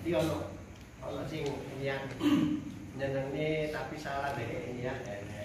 Jadi ono sing niat nyenengi tapi salah deh niat.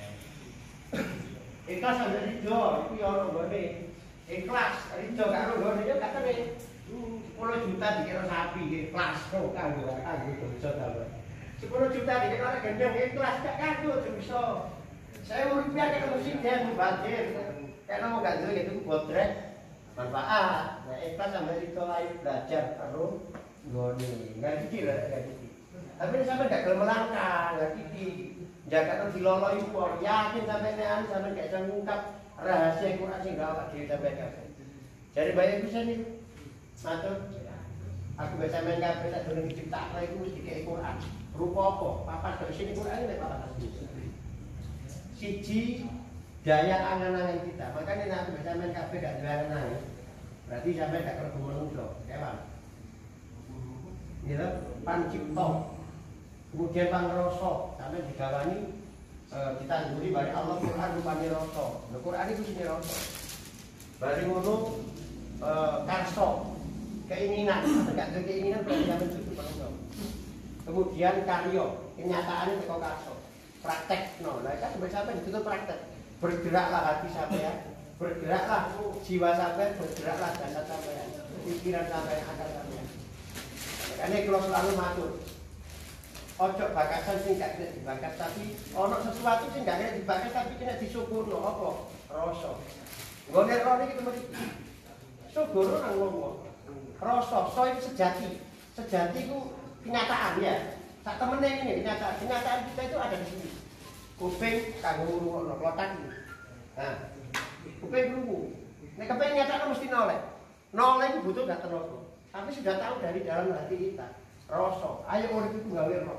Ikhlas sampe rido, iku ya ono nggone. Ikhlas, rido karo nggone yo katene 10 juta dikira sapi ikhlas kok kanggo dosa ta. 10 juta dikira gendong ikhlas gak kanggo dosa. Saya rupiah ke presiden mubazir. Karena mau gak duwe itu bodrek manfaat. Nah, ikhlas sampe rido ayo belajar karo nggone. Enggak iki lho, enggak iki. Tapi sampe gak gelem melangkah, enggak iki. Jakarta diloloi wong, yakin sampeyan sampeyan gak iso ngungkap rahasia Quran sing gak awak dhewe sampeyan kabeh. Jare bae bisa nih. Matur. Aku bisa sampeyan kabeh sak durung diciptakno iku mesti dikek Quran. Rupa apa? Papat kok sini Quran nek papat asli. Siji daya angan-angan kita. Makanya nek aku bisa sampeyan kabeh gak duwe angan. Berarti sampeyan gak kerep menungso, kewan. Gitu, pancipta. Kemudian pangrasa sampai digawani ditanduri bari Allah Quran rupane rasa. Lha Quran itu sing rasa. Bari ngono karsa, keinginan, enggak ada keinginan berarti sampeyan cukup penuh. Kemudian karya, kenyataannya teko karsa. Praktek no. Lah kan sampeyan ditutup praktek. Bergeraklah hati sampeyan, bergeraklah jiwa sampeyan, bergeraklah jasad sampeyan, pikiran sampeyan, akal sampeyan. Makanya kalau selalu matur ojo bakasan sing gak kena dibakas tapi ono sesuatu sing gak kena dibakas tapi kena disyukurno apa? Rasa. Nggone ro niki mesti syukur nang wong. Rasa, so itu sejati. Sejati itu kenyataan ya. Sak temene ini kenyataan. Kenyataan kita itu ada di sini. Kuping kanggo ngrungokno klotak iki. Nah, kuping krungu. Nek kepengin nyatakno mesti noleh. Noleh itu butuh gak tenaga. Tapi sudah tahu dari dalam hati kita. Rasa, ayo urip iku gawe roh.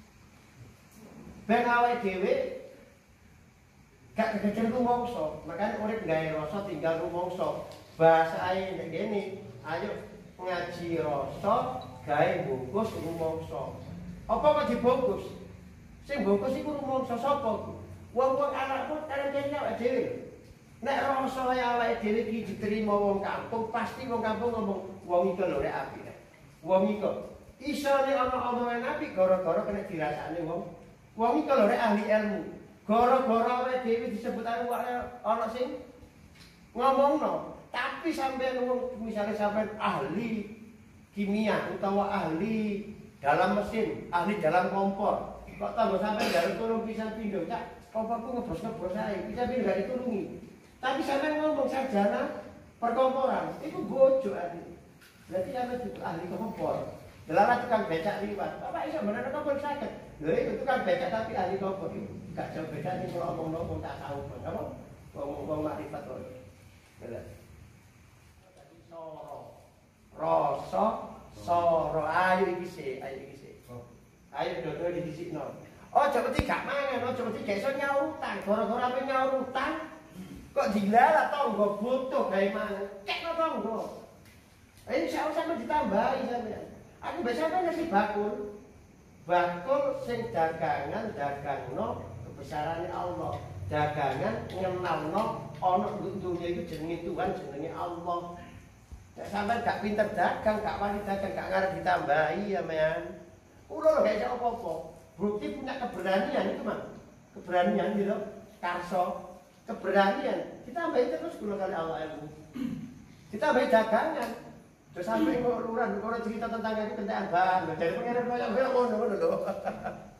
Ben awake dhewe gak kegejer rumangsa, makane urip gawe rasa tinggal rumangsa. Bahasae nek kene, ayo ngaji rasa gawe bungkus rumangsa. Apa kok dibungkus? Sing bungkus iku rumangsa sapa? Wong-wong anakmu karene awake dhewe. Nek rasa awake dhewe iki diterima wong kampung, pasti wong kampung ngomong wong iki lho rek apik. Wong iki isone ana omongan apik gara-gara kena dirasakne wong. Wong iki lho rek ahli ilmu. Gara-gara awake dhewe disebut ana sing ngomongno. Tapi sampeyan wong misale sampeyan ahli kimia utawa ahli dalam mesin, ahli dalam kompor. Kok tambah sampeyan njaluk tulung pisan pindho, Cak. Komporku ngebros-ngebros ae, bisa pindho gak ditulungi. Tapi sampeyan ngomong sarjana perkomporan, itu bojo ati. Berarti sampeyan itu ahli kompor. Delala tukang becak liwat. Bapak iso bener kompor saged. Lho itu tukang becak tapi ahli kompor iki. Gak jauh beda ning kula omong-omong tak tahu, apa? Wong makrifat to. Bener. Soro. Rasa, soro. Ayo iki sik, ayo iki sik. Ayo dodo didisikno. Aja mesti gak mangan, aja mesti gak iso nyaur utang. Gara-gara ape nyaur utang kok dilala tangga butuh gawe mangan. Cekno tangga. Insyaallah sampe ditambahi sampeyan. Aku biasanya ngasih bakul. Bakul sing dagangan dagangno kebesaran Allah. Dagangan ngenalno ana dunya iku jenenge Tuhan, jenenge Allah. Nek sampean gak pinter dagang, gak wani dagang, gak ngarep ditambahi ya, men. Kulo lho gak iso apa-apa. Bukti punya keberanian itu, Mang. Keberanian gitu, karso, keberanian. Kita tambahin terus kulo kali Allah ilmu. Kita tambahin dagangan. Terus sampai kok lurah, kalau cerita tentang aku kentekan bang, jadi pengen ngono lho.